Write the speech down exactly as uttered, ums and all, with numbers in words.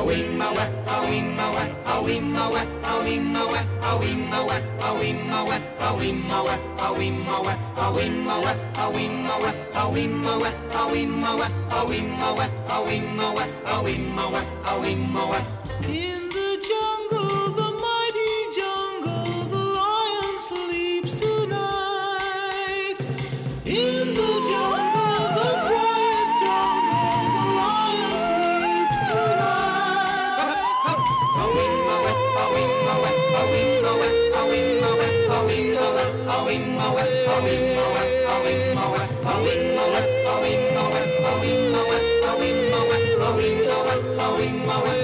the jungle, the mighty jungle, the lion sleeps tonight. In the jungle, the quiet jungle, the lion sleeps tonight. Awing,